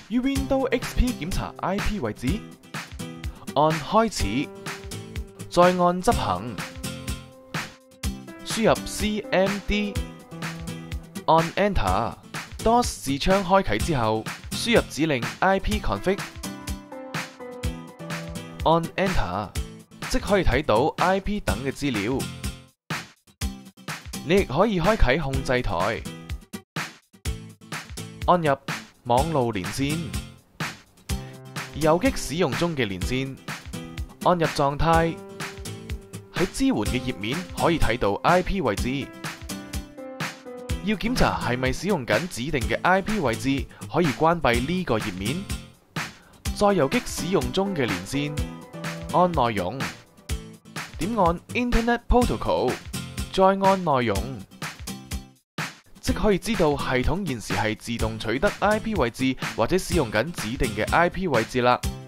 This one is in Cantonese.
於 Windows XP 檢查 IP 位置，按開始，再按執行，輸入 CMD， 按 Enter。DOS 視窗開啟之後，輸入指令 ipconfig， 按 Enter， 即可以睇到 IP 等嘅資料。你亦可以開啟控制台，按入網路連線，右擊使用中嘅連線，按入狀態。喺支援嘅頁面可以睇到 IP 位置。要檢查係咪使用緊指定嘅 IP 位置，可以關閉呢個頁面。再右擊使用中嘅連線，按內容，點按 Internet Protocol， 再按內容，即可以知道系統現時係自動取得 IP 位置或者使用緊指定嘅 IP 位置啦。